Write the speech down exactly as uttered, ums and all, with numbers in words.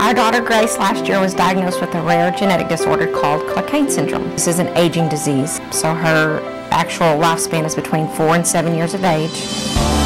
Our daughter Grace last year was diagnosed with a rare genetic disorder called Cockayne Syndrome. This is an aging disease, so her actual lifespan is between four and seven years of age.